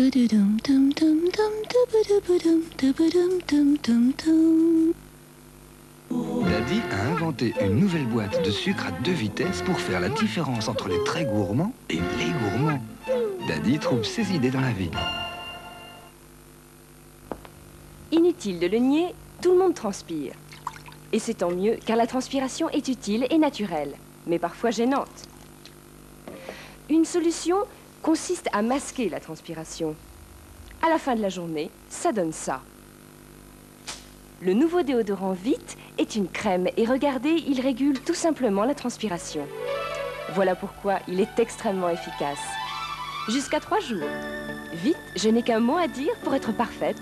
Daddy a inventé une nouvelle boîte de sucre à 2 vitesses pour faire la différence entre les très gourmands et les gourmands. Daddy trouve ses idées dans la vie. Inutile de le nier, tout le monde transpire. Et c'est tant mieux, car la transpiration est utile et naturelle, mais parfois gênante. Une solution consiste à masquer la transpiration. À la fin de la journée, ça donne ça. Le nouveau déodorant Vite est une crème et regardez, il régule tout simplement la transpiration. Voilà pourquoi il est extrêmement efficace. Jusqu'à 3 jours. Vite, je n'ai qu'un mot à dire pour être parfaite.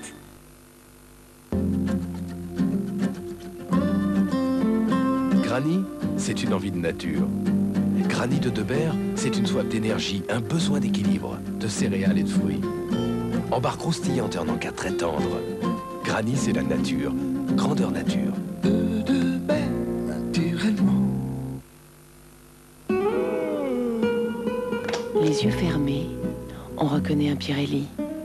Granny, c'est une envie de nature. Granny de Debert, c'est une soif d'énergie, un besoin d'équilibre, de céréales et de fruits. En barre croustillante et en encas très tendre. Granny, c'est la nature. Grandeur nature. De Debert, naturellement. Les yeux fermés, on reconnaît un Pirelli.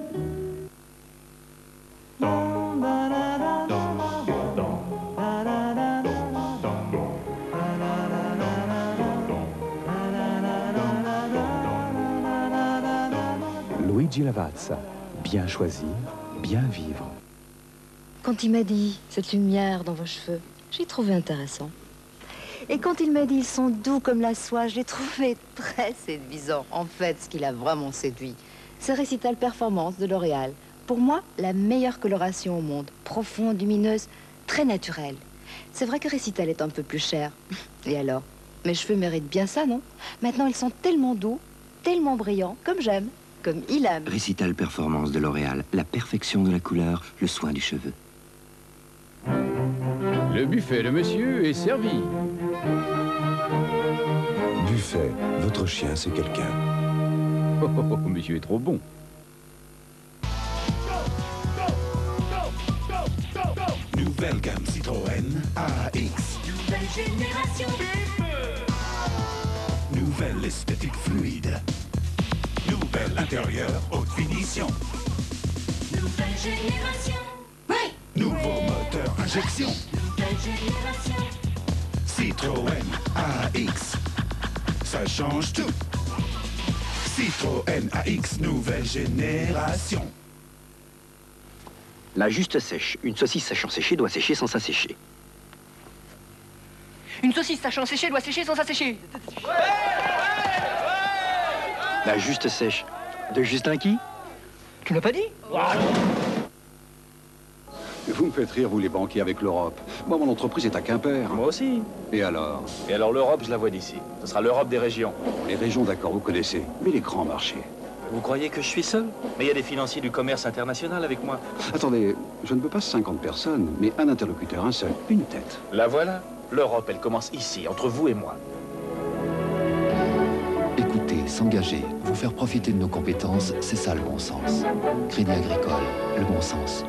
Luigi Lavazza, bien choisir, bien vivre. Quand il m'a dit cette lumière dans vos cheveux, j'ai trouvé intéressant. Et quand il m'a dit ils sont doux comme la soie, j'ai trouvé très séduisant. En fait, ce qui l'a vraiment séduit, c'est Récital Performance de L'Oréal. Pour moi, la meilleure coloration au monde. Profonde, lumineuse, très naturelle. C'est vrai que Récital est un peu plus cher. Et alors? Mes cheveux méritent bien ça, non? Maintenant, ils sont tellement doux, tellement brillants, comme j'aime, comme il aime. Récital Performance de L'Oréal, la perfection de la couleur, le soin du cheveu. Le buffet de monsieur est servi. Buffet, votre chien, c'est quelqu'un. Oh, oh, oh, monsieur est trop bon. Nouvelle gamme Citroën AX. Nouvelle génération. Nouvelle esthétique fluide. Nouvel intérieur haute finition. Nouvelle génération. Oui. Nouveau moteur injection. Nouvelle génération. Citroën AX. Ça change tout. Citroën AX, nouvelle génération. La juste sèche. Une saucisse sachant sécher doit sécher sans s'assécher. Une saucisse sachant sécher doit sécher sans s'assécher. La juste sèche. De Justin qui? Tu l'as pas dit? Vous me faites rire, vous les banquiers, avec l'Europe. Moi, mon entreprise est à Quimper. Moi aussi. Et alors? Et alors l'Europe, je la vois d'ici. Ce sera l'Europe des régions. Les régions, d'accord, vous connaissez. Mais les grands marchés. Vous croyez que je suis seul? Mais il y a des financiers du commerce international avec moi. Attendez, je ne veux pas 50 personnes, mais un interlocuteur, un seul, une tête. La voilà. L'Europe, elle commence ici, entre vous et moi. Écouter, s'engager, vous faire profiter de nos compétences, c'est ça le bon sens. Crédit Agricole, le bon sens.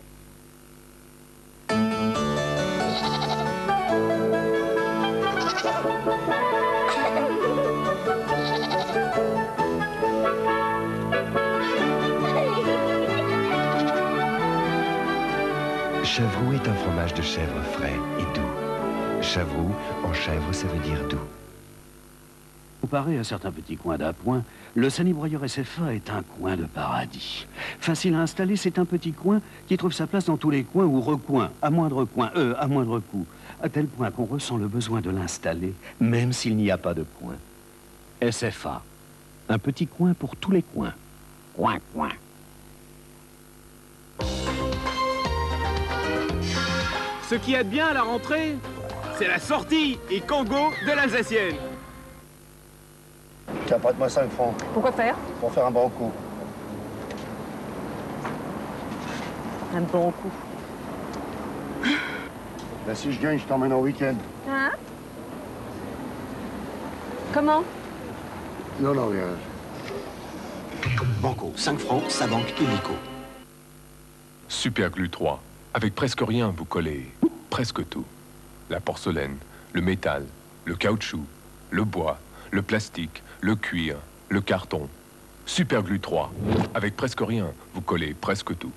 Chavroux est un fromage de chèvre frais et doux. Chavroux, en chèvre, ça veut dire doux. Comparé à certains petits coins d'appoint, le Sanibroyeur SFA est un coin de paradis. Facile à installer, c'est un petit coin qui trouve sa place dans tous les coins ou recoins, à moindre coût, à tel point qu'on ressent le besoin de l'installer, même s'il n'y a pas de coin. SFA, un petit coin pour tous les coins. Coin, coin. Ce qui est bien à la rentrée, c'est la sortie et Congo de l'Alsacienne. Tiens, prête-moi 5 francs. Pourquoi faire? Pour faire un bon coup. Un bon coup. Ben, si je gagne, je t'emmène en week-end. Hein? Comment? Non, non, rien. Banco, 5 francs, sa banque illico. Superglue 3. Avec presque rien, vous collez presque tout. La porcelaine, le métal, le caoutchouc, le bois, le plastique, le cuir, le carton. Superglue 3. Avec presque rien, vous collez presque tout.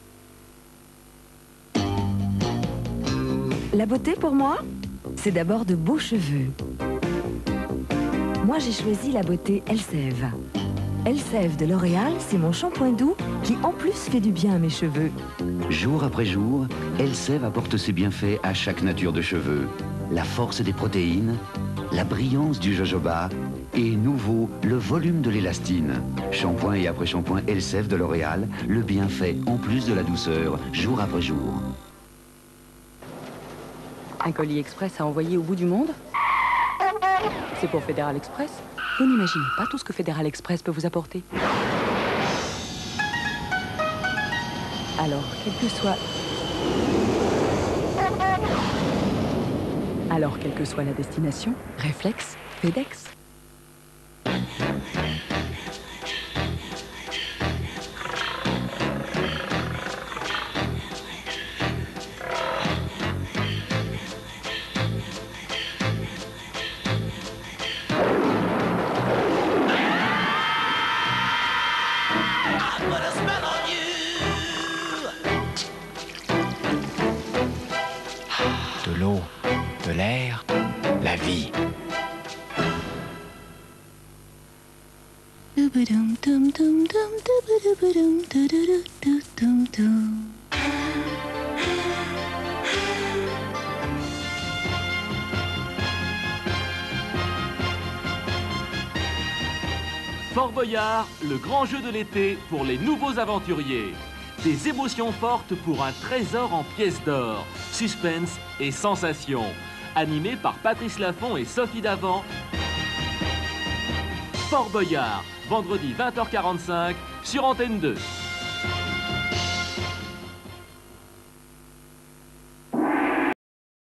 La beauté pour moi, c'est d'abord de beaux cheveux. Moi, j'ai choisi la beauté Elseve. Elseve de L'Oréal, c'est mon shampoing doux qui en plus fait du bien à mes cheveux. Jour après jour, Elseve apporte ses bienfaits à chaque nature de cheveux. La force des protéines, la brillance du jojoba et nouveau, le volume de l'élastine. Shampoing et après-shampoing Elseve de L'Oréal, le bienfait en plus de la douceur, jour après jour. Un colis express à envoyer au bout du monde? C'est pour Fédéral Express? Vous n'imaginez pas tout ce que Fédéral Express peut vous apporter. Alors, quelle que soit la destination, réflexe, FedEx. De l'eau, de l'air, la vie. Fort Boyard, le grand jeu de l'été pour les nouveaux aventuriers. Des émotions fortes pour un trésor en pièces d'or, suspense et sensation. Animé par Patrice Laffont et Sophie Davant. Fort Boyard, vendredi 20h45 sur Antenne 2.